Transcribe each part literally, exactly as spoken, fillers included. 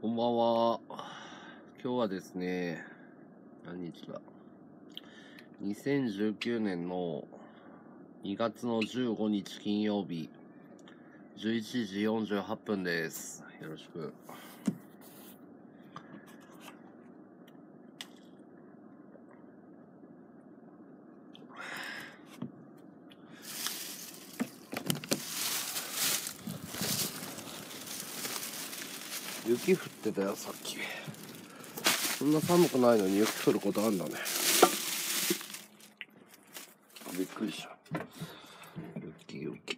こんばんは。今日はですね、何日だにせんじゅうきゅうねんのにがつのじゅうごにち金曜日じゅういちじよんじゅうはっぷんです。よろしく。雪降ってたよ、さっき。そんな寒くないのに雪降ることあんだね。びっくりした。雪雪。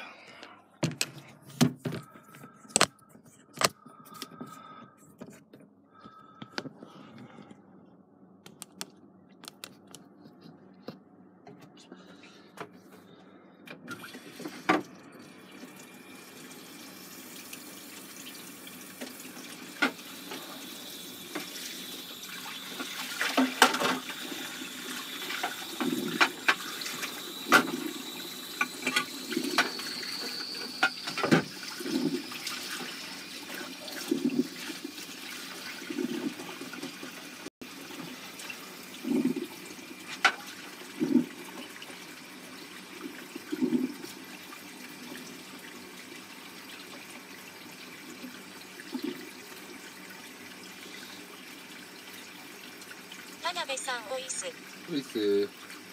田辺さんおいす。 おいす。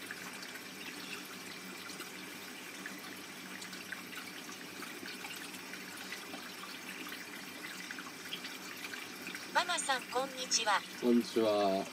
ママさんこんにちは。 こんにちは。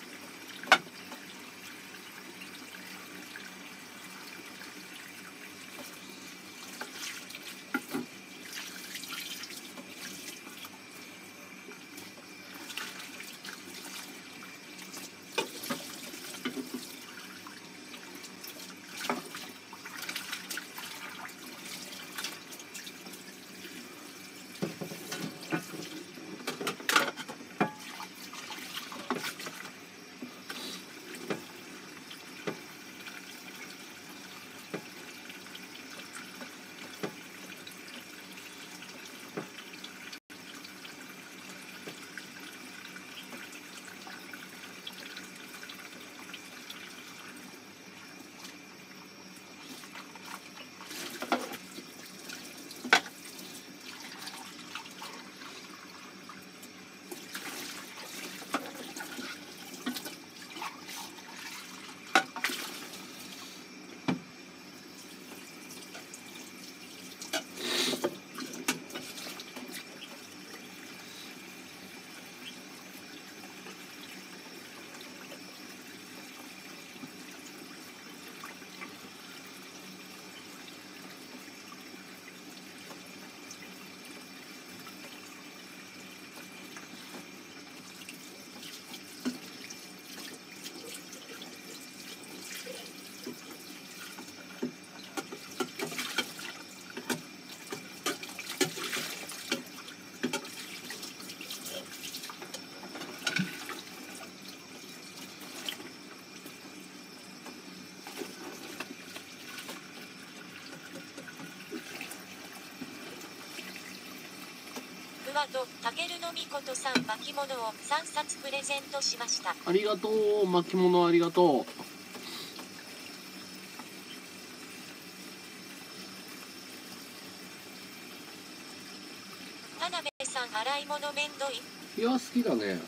ふわとたけるのみことさん巻物をさんさつプレゼントしました。 ありがとう。巻物ありがとう。 田辺さん洗い物めんどい？ いや、好きだね。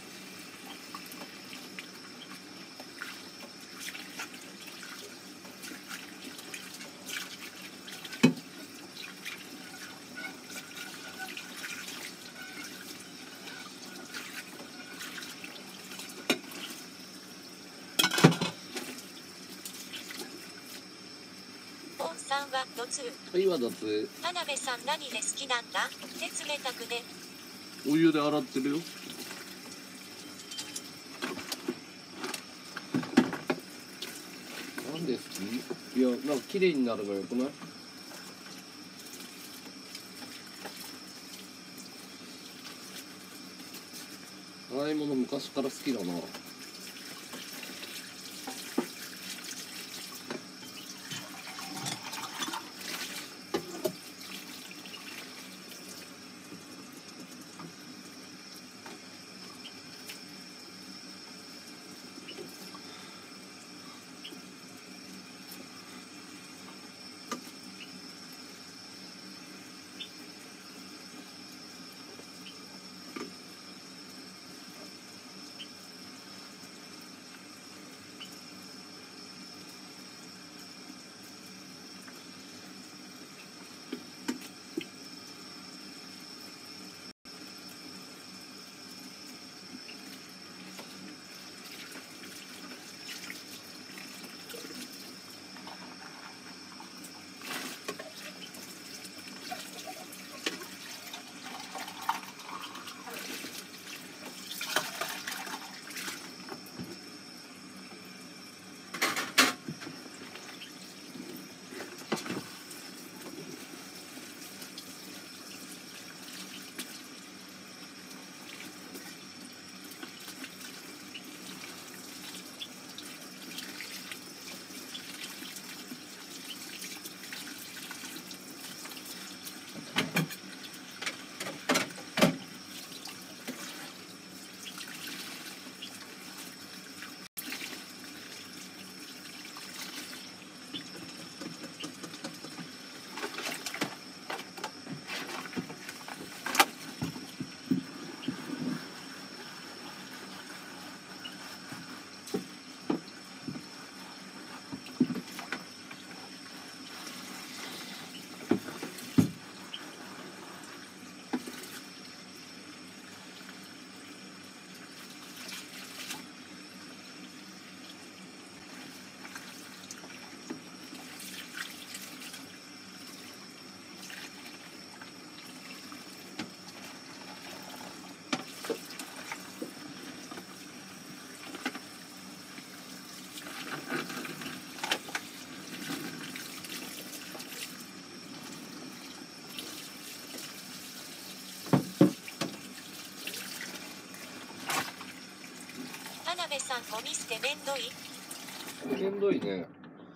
おんさんはどつ。 はい、わだつ。 田辺さん何で好きなんだ？手冷たくね。 お湯で洗ってるよ。なんで好き？いや、なんか綺麗になるのよくない？洗い物昔から好きだな。 さん、ゴミ捨てめんどい？ めんどいね。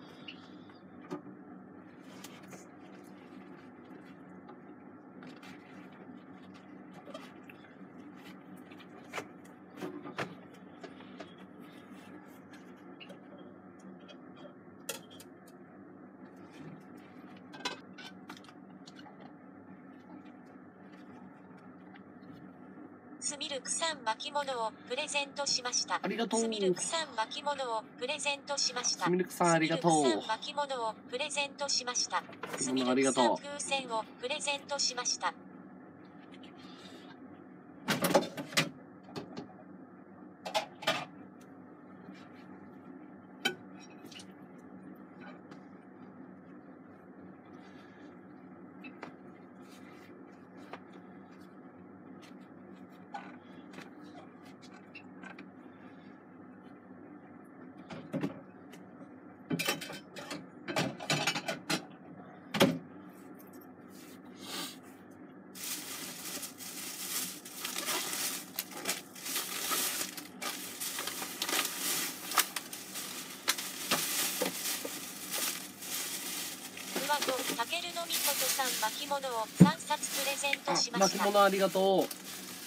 スミルクさん巻物をプレゼントしました。 ありがとう。 スミルクさん巻物をプレゼントしました。 スミルクさんありがとう。 スミルクさん巻物をプレゼントしました。スミルクさん風船をプレゼントしました。たけるのみことさん巻物をさんさつプレゼントしました。 巻物ありがとう。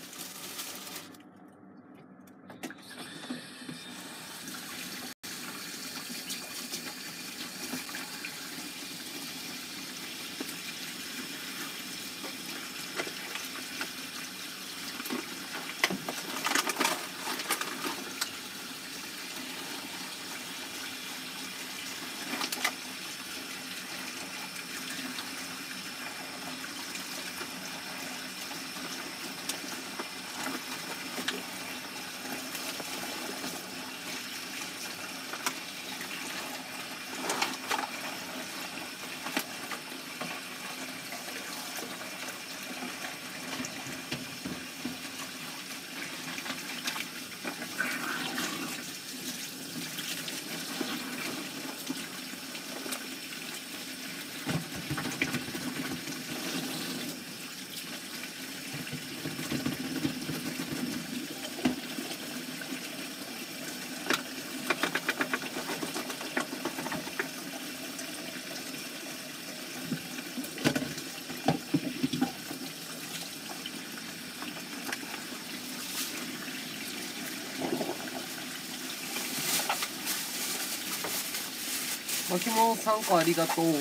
巻物さんこありがとう。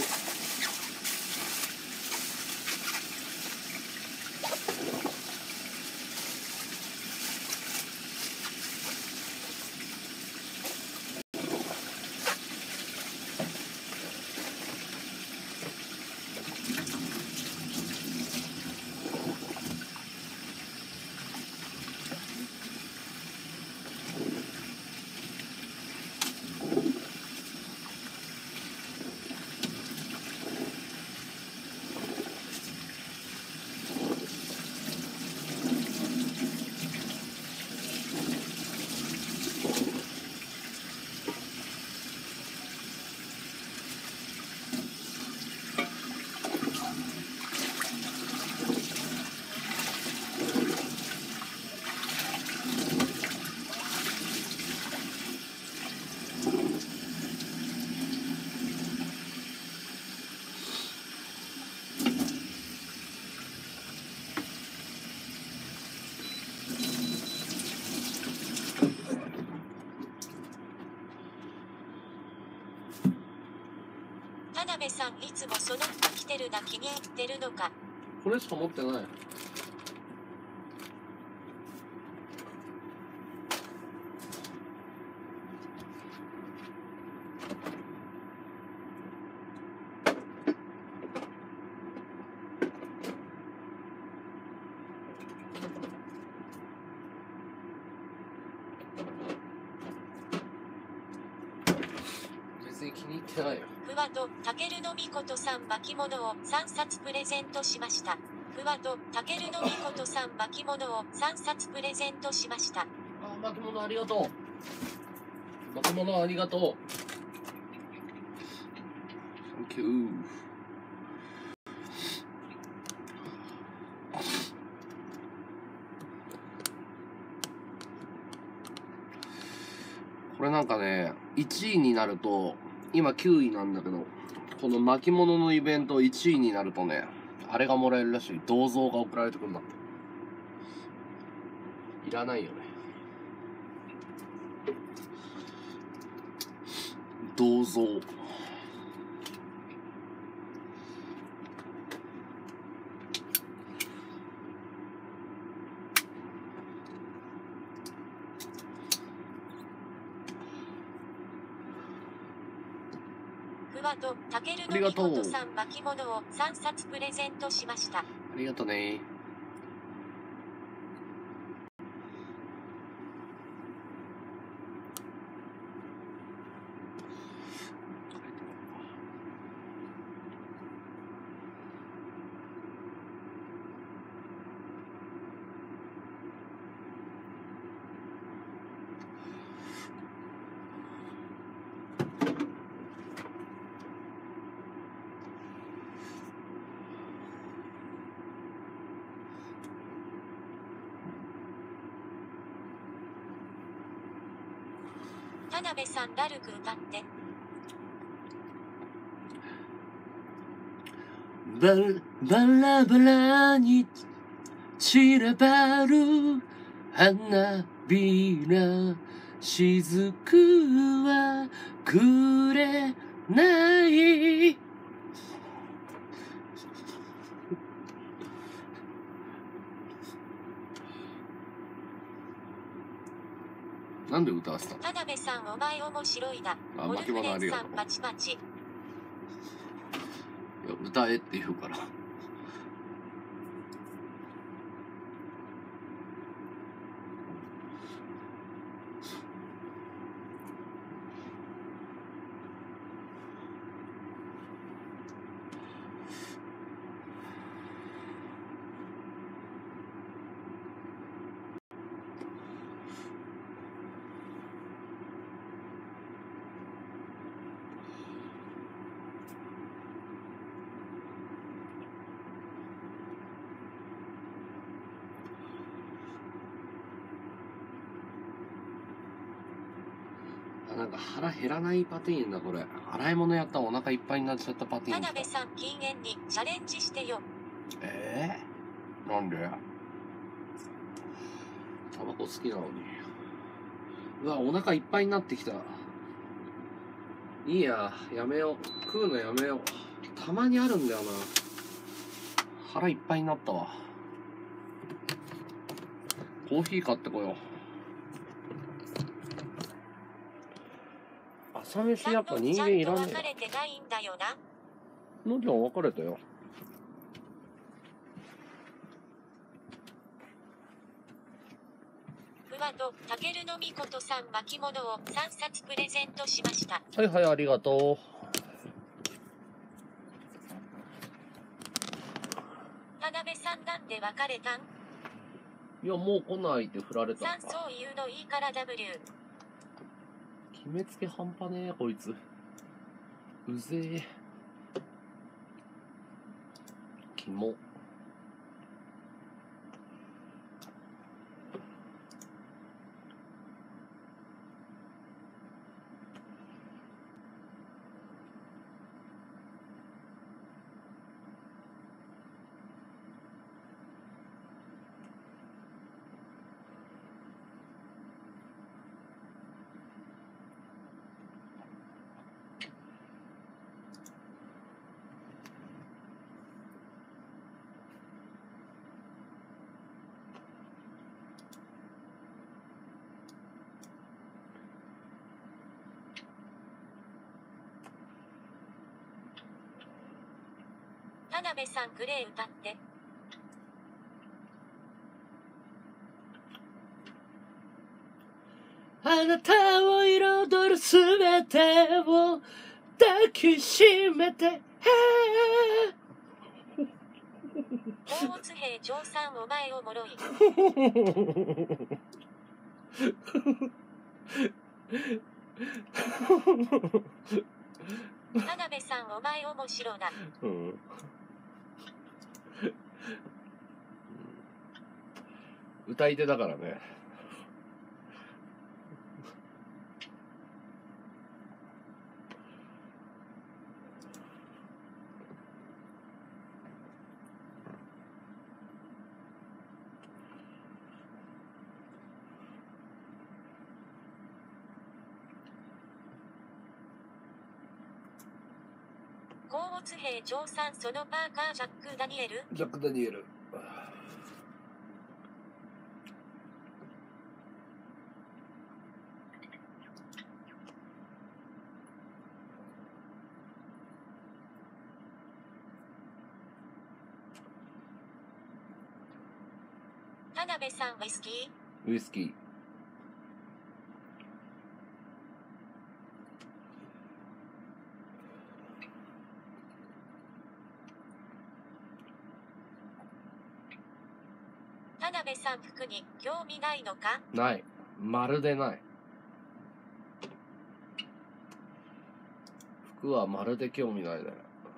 田辺さんいつもその服着てるな、気に入ってるのか。 これしか持ってない。別に気に入ってないよ。 ふわとたけるのみことさん巻物をさんさつプレゼントしました。ふわとたけるのみことさん巻物をさんさつプレゼントしました。 あ、巻物ありがとう。巻物ありがとう。Thank you。 これなんかね、いちいになると、今きゅういなんだけど、この巻物のイベントいちいになるとね、あれがもらえるらしい。銅像が送られてくるんだって。いらないよね。銅像。 ふわとたけるのみことさん巻物をさんさつプレゼントしました。 ありがとね。 田辺さんラルク歌って。 バラバラバラに散らばる花びら雫はくれない。なんで歌わせたの？ 田辺さんお前面白いだ。 あ、 モルフ巻物あレンさりがとう。 んパチパチ。 いや、歌えって言うから。なんか腹減らないパティーンだこれ。洗い物やったらお腹いっぱいになっちゃったパティーン。 田辺さん禁煙にチャレンジしてよ。 えー、なんで？タバコ好きなのに。うわ、お腹いっぱいになってきた。いいや、やめよう。食うのやめよう。たまにあるんだよな。腹いっぱいになったわ。コーヒー買ってこよう。朝飯やっぱ人間いらねえ。 別れてないんだよな。 のじゃん別れたよ。 ふわとたけるのみことさん巻物をさんさつプレゼントしました。 はいはい、ありがと田辺さんなんで別れたん？ う。いや、もう来ないって振られた。 さんそう言うのいいから W。 決めつけ半端ねえこいつ。うぜえ。キモ。 田辺さんグレー歌って。 あなたを彩るすべてを抱きしめて。 大津平長さんお前おもろい。田辺さんお前面白だ。 うん、歌い手だからね。 甲乙兵長さんそのパーカージャック・ダニエルジャック・ダニエル。 田辺さんウイスキーウイスキー。 田辺さん服に興味ないのか？ ない。まるでない。服はまるで興味ないね。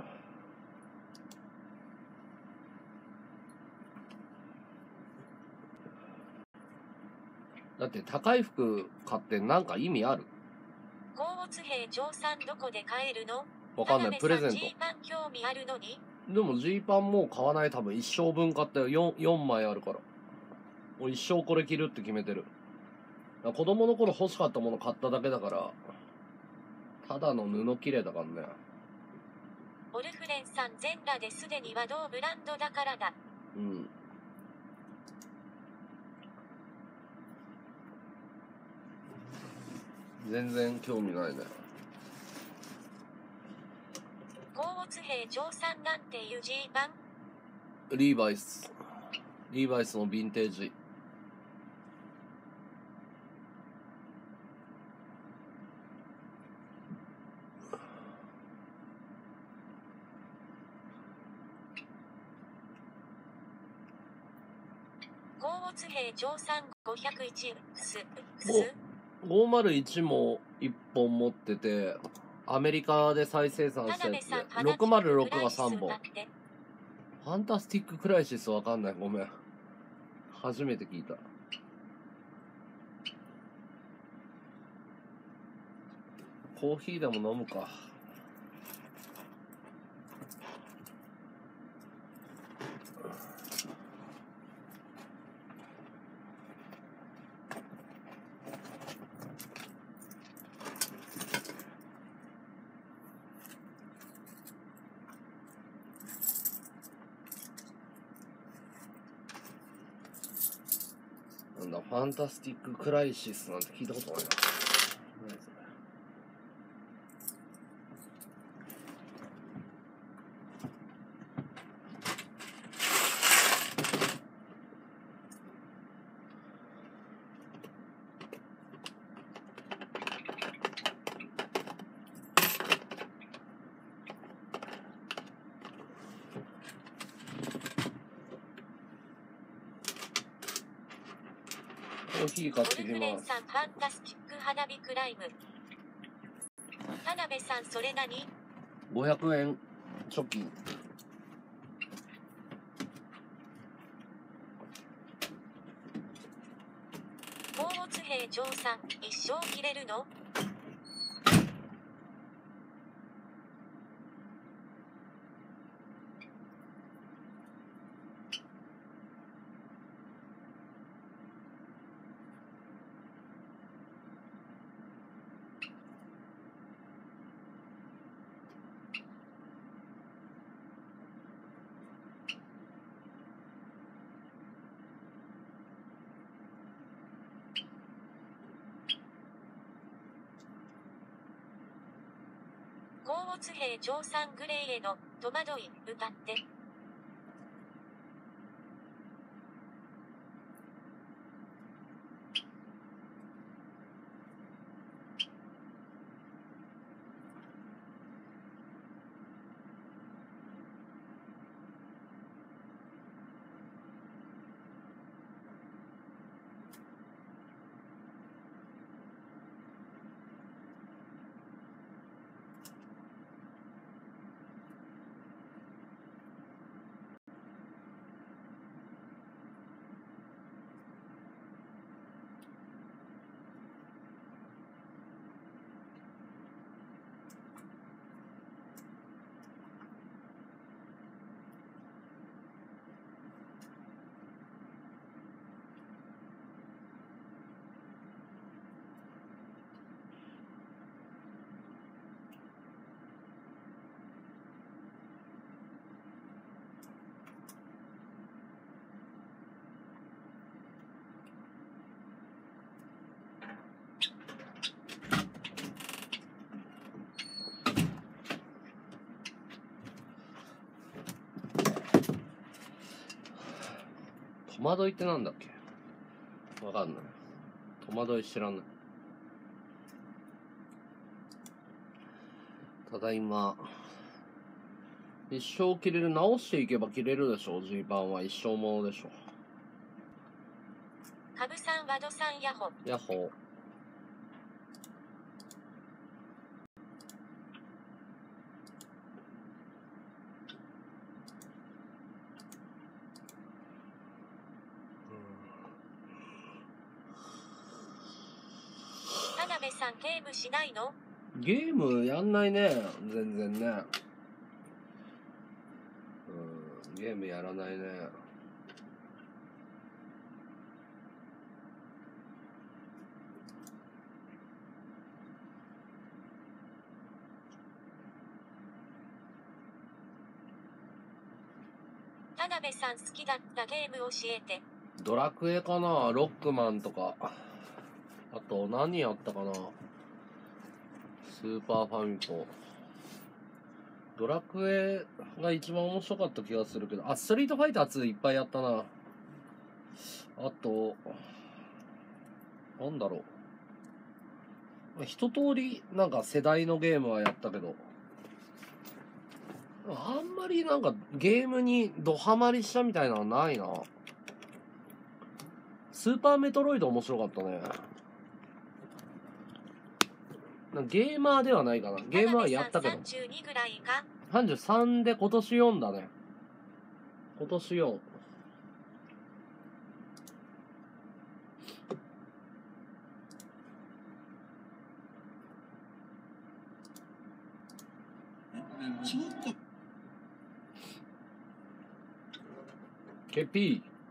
だって高い服買ってなんか意味ある？ 甲乙兵長さんどこで買えるの？ わかんない。プレゼント。 ジーパン興味あるのに？ でもジーパンもう買わない。多分一生分買ったよ。 4, よんまいあるから。もう一生これ着るって決めてる。子供の頃欲しかったもの買っただけだから、ただの布綺麗だからね。 オルフレンさん全裸ですでには同ブランドだからだ。 うん。全然興味ないね。 甲乙兵長さんなんていうジーパン？ リーバイス。リーバイスのヴィンテージ。 甲乙兵長さん ごひゃくいちエックス。 ごまるいちもいっぽん持ってて、アメリカで再生産したやつで、ろくまるろくがさんぼん。ファンタスティック・クライシスわかんない。ごめん。初めて聞いた。コーヒーでも飲むか。なんだ、ファンタスティック・クライシスなんて聞いたことないな。何それ。コーヒー買ってきオルフレンます。 さんファンタスティック花火クライム。田辺さんそれ何？ ごひゃくえん貯金。 甲乙兵長さん一生着れるの？甲乙兵長さんグレーへの戸惑い歌って。 戸惑いってなんだっけ？わかんない。戸惑い知らない。ただいま、一生着れる、直していけば着れるでしょ。ジーパンは一生ものでしょ。 カブさん、ワドさん、ヤホ。 ヤッホー。 田辺さん、ゲームしないの？ ゲームやんないね。全然ね。うん、ゲームやらないね。 田辺さん、好きだったゲーム教えて。 ドラクエかな、ロックマンとか。あと、何やったかな、スーパーファミコン。ドラクエが一番面白かった気がするけど、あ、ストリートファイターツーいっぱいやったな。あと、なんだろう。一通り、なんか世代のゲームはやったけど、あんまりなんかゲームにドハマりしたみたいなのはないな。スーパーメトロイド面白かったね。なんかゲーマーではないかな。ゲームはやったけど。 さんじゅうにぐらいか？ さんじゅうさんで今年よんだね。今年よん。 ちょっと。 ケピー。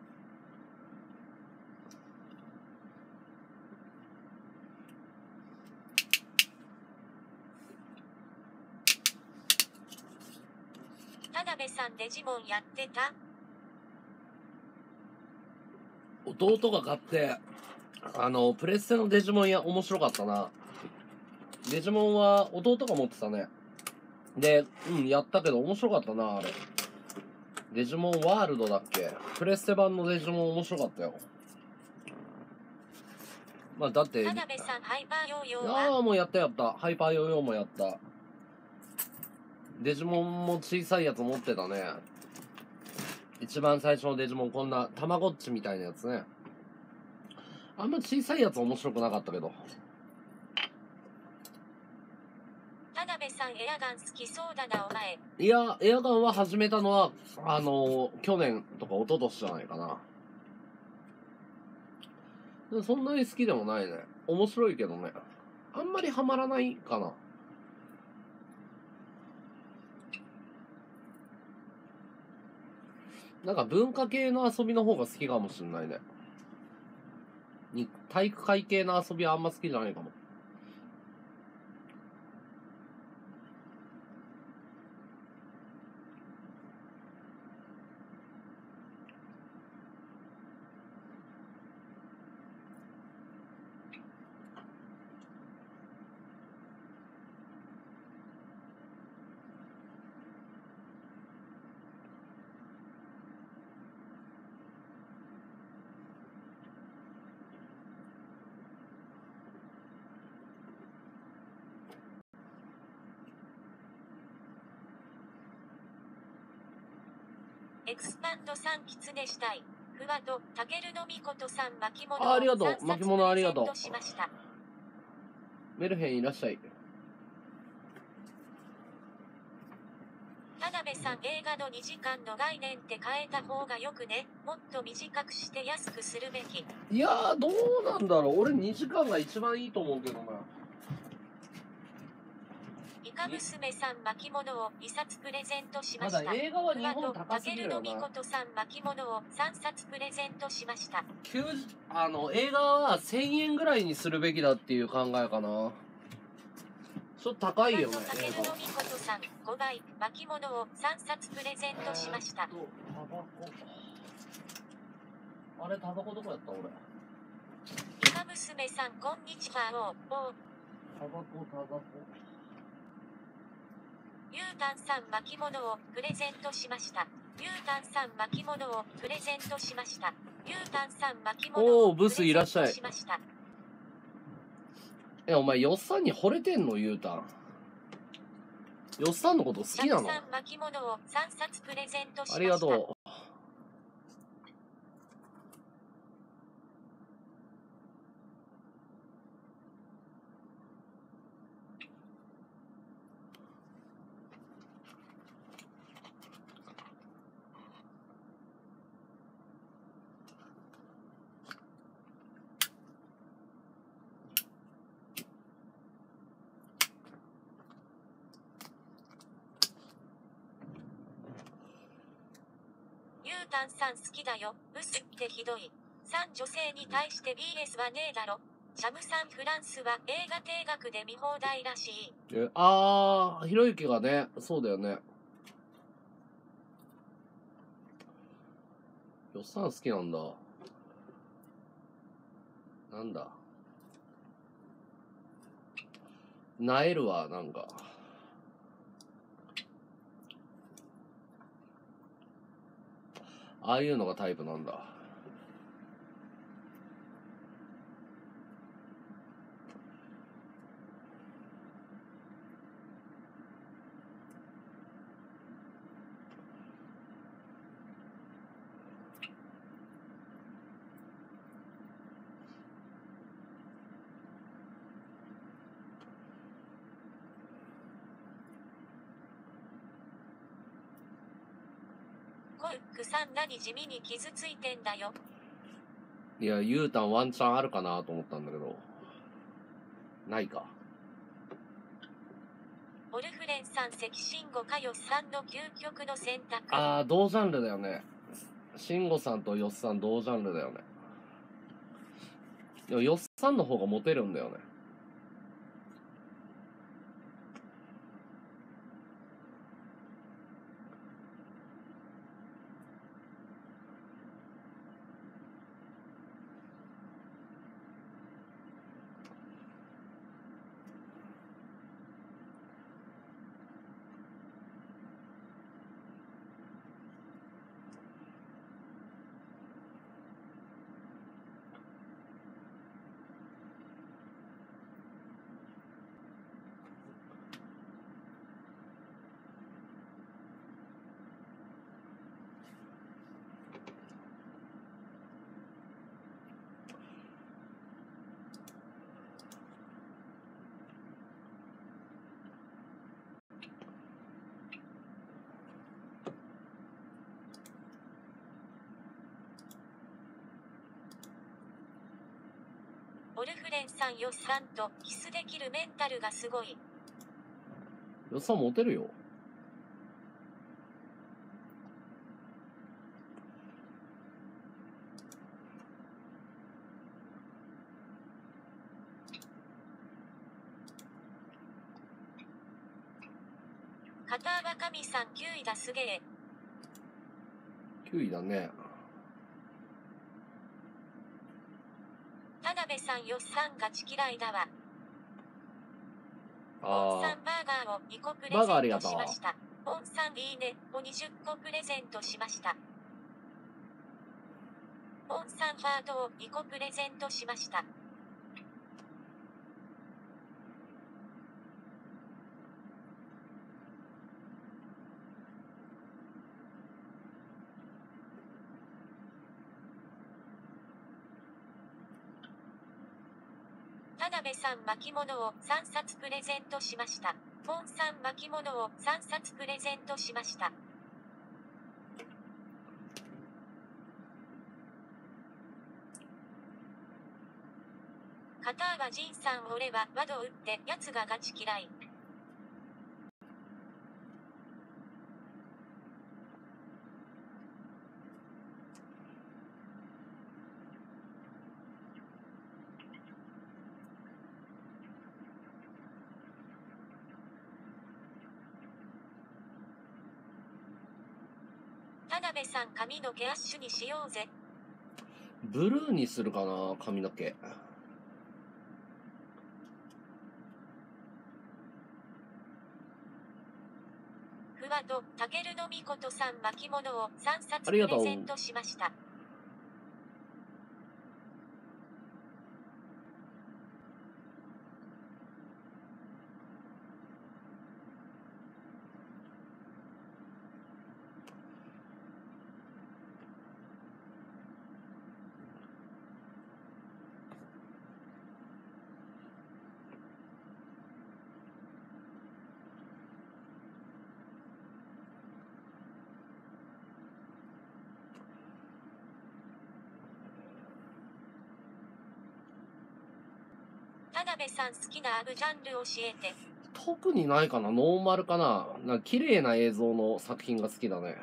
田辺さん、デジモンやってた？ 弟が買って、あの、プレステのデジモンや面白かったな。デジモンは弟が持ってたね。で、うん、やったけど面白かったな、あれ。デジモンワールドだっけ？プレステ版のデジモン面白かったよ。まあ、だって。 田辺さん、ハイパーヨーヨーは？ ああ、もうやったやった。ハイパーヨーヨーもやった。デジモンも小さいやつ持ってたね。一番最初のデジモン、こんな、たまごっちみたいなやつね。あんま小さいやつ面白くなかったけど。 田辺さん、エアガン好きそうだな、お前。 いや、エアガンは始めたのは、あの、去年とか一昨年じゃないかな。でもそんなに好きでもないね。面白いけどね。あんまりハマらないかな。なんか文化系の遊びの方が好きかもしんないね。に体育会系の遊びはあんま好きじゃないかも。 エクスパンドさん、キツネしたい。ふわと、たけるのみことさん、巻物をあありがとうさんさつ巻物ありがとうプレゼントしました。 メルヘンいらっしゃい。 田辺さん、映画のにじかんの概念って変えた方がよくね。もっと短くして安くするべき。 いやー、どうなんだろう。俺にじかんが一番いいと思うけどな。 イカ娘さん、巻物をにさつプレゼントしました。 ただ映画は日本高すぎるよな。 たけるのみことさん、巻物をさんさつプレゼントしました。 きゅうじゅうあの映画はせんえんぐらいにするべきだっていう考えかな。ちょっと高いよね。 たけるのみことさん、ごばい巻物をさんさつプレゼントしました。 タバコ。あれタバコどこやった俺。 イカ娘さん、こんにちは。おお。 タバコタバコ。 ゆうたんさん、巻物をプレゼントしました。 ゆうたんさん巻物をプレゼントしました。ゆうたんさん巻物をプレゼントしました。 え、お前、よっさんに惚れてんの、ゆうたん。よっさんのこと好きなの？ さん巻物をさんさつプレゼントしました。 ありがとう。 ゆうたんさん好きだよ。ブスってひどい。さん女性に対して ビーエス はねえだろ。シャムさんフランスは映画定額で見放題らしい。 え、あー、ひろゆきがね、そうだよね。よっさん好きなんだ。なんだ。なえるわ、なんか。ああいうのがタイプなんだ。 コルクさん何地味に傷ついてんだよ。 いや、ゆうたんワンチャンあるかなと思ったんだけど。ないか。 オルフレンさん関慎吾かよっさんの究極の選択。 あー、同ジャンルだよね。慎吾さんとよっさん同ジャンルだよね。でもよっさんの方がモテるんだよね。 オルフレンさんよっさんとキスできるメンタルがすごい。 よっさんモテるよ。 片幅神さんきゅういだすげえ。 きゅういだね。 田辺さんよっさんガチ嫌いだわ。ポンあさんバーガーをにこプレゼバーガーありがとうントしました。ポンさんいいねをにじゅっこプレゼントしました。ポンさんハートをにこプレゼントしました。田辺さん巻物をさんさつプレゼントしました。ポンさん巻物をさんさつプレゼントしました。片幅仁さん俺はワド打ってやつがガチ嫌い。田辺さん髪の毛アッシュにしようぜ。 ブルーにするかな、髪の毛。 フふわとたけるのみことさん巻物をさんさつプありがとうレゼントしました。田辺さん好きなアブジャンル教えて。 特にないかな。ノーマルかな。なんか綺麗な映像の作品が好きだね。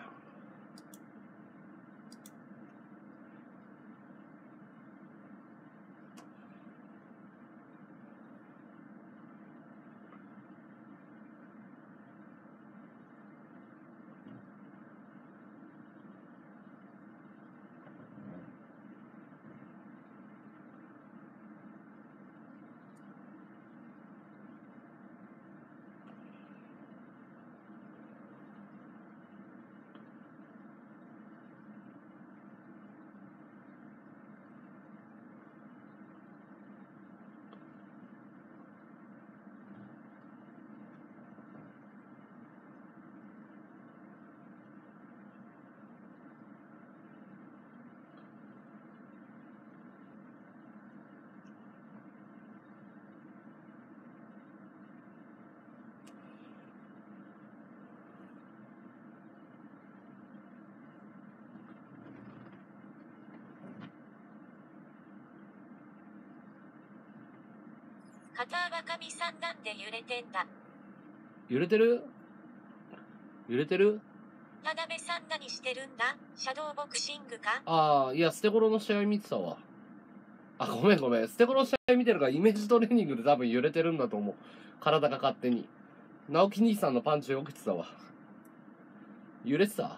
片若神さんなんで揺れてんだ。 揺れてる揺れてる田辺さん何してるんだ。シャドーボクシングか。 ああ、いや、ステゴロの試合見てたわ。あ、ごめんごめん。ステゴロの試合見てるからイメージトレーニングで多分揺れてるんだと思う。体が勝手に。直樹兄さんのパンチよく来てたわ。揺れてた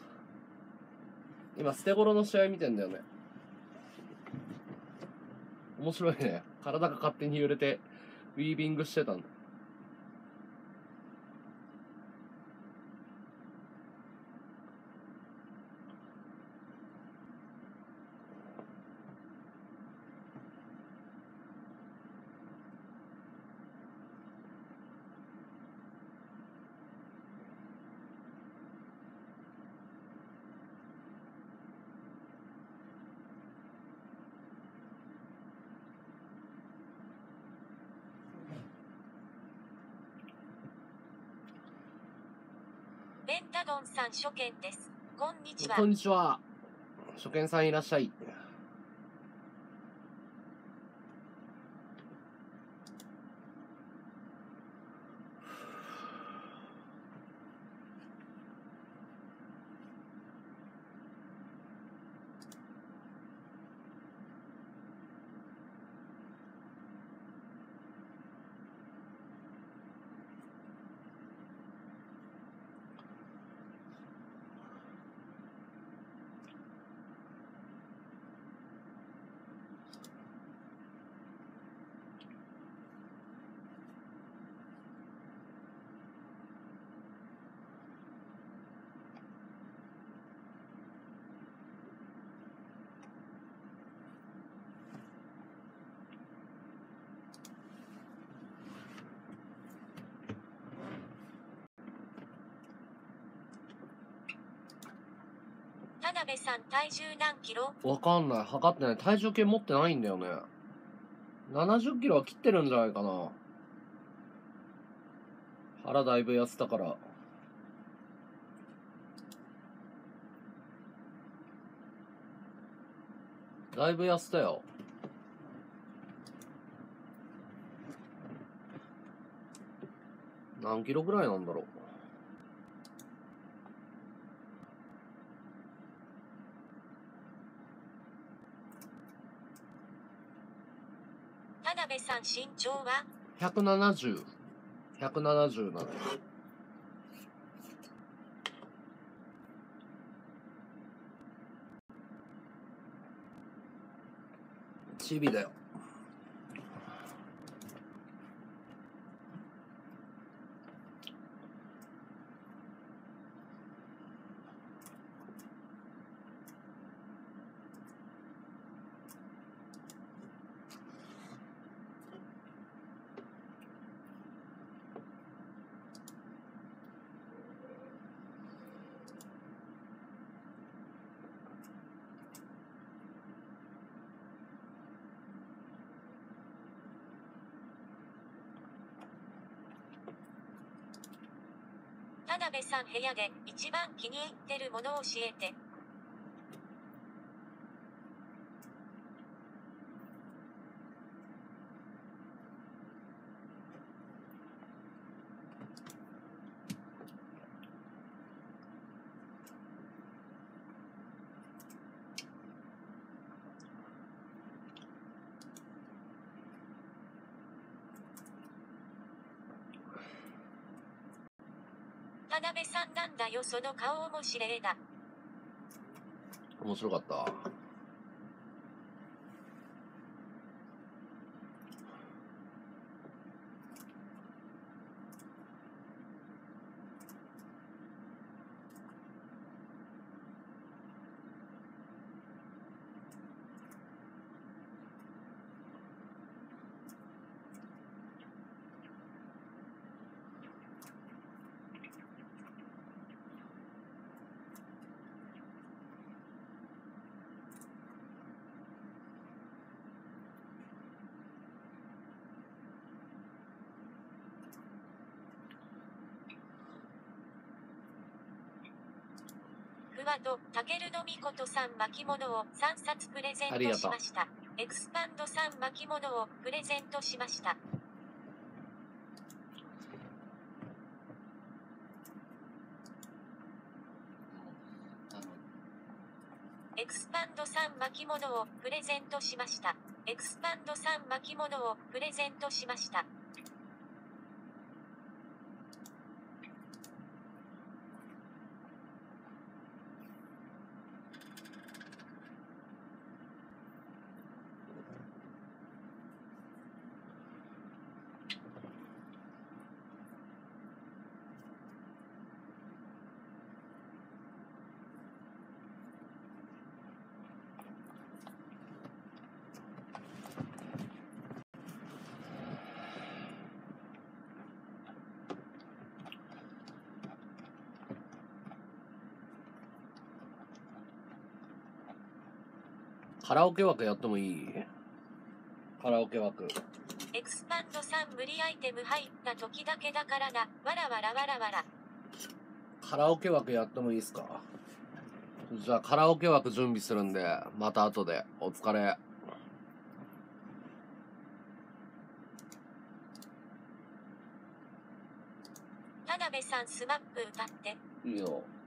今、ステゴロの試合見てんだよね。面白いね。体が勝手に揺れて、ウィービングしてたんだ。 ベンタドンさん初見です。こんにちは。 こんにちは。初見さんいらっしゃい。 田辺さん体重何キロ？ わかんない。測ってない。体重計持ってないんだよね。ななじゅっキロは切ってるんじゃないかな。腹だいぶ痩せたから。だいぶ痩せたよ。何キロぐらいなんだろう。 田辺さん身長はひゃくななじゅう。ひゃくななじゅうなの。チビだよ。 田辺さん部屋で一番気に入ってるものを教えて。田辺さんなんだよその顔面白いだ。 面白かった。 ふわとたけるのみことさん巻物をさんさつプレゼントしました。エクスパンドさん巻物をプレゼントしました。エクスパンドさん巻物をプレゼントしました。エクスパンドさん巻物をプレゼントしました。 カラオケ枠やってもいい？カラオケ枠。 エクスパンドさん無理アイテム入った時だけだからな。わらわらわらわら。 カラオケ枠やってもいいっすか？じゃあカラオケ枠準備するんで、また後で。お疲れ。 田辺さんスマップ歌って。 いいよ。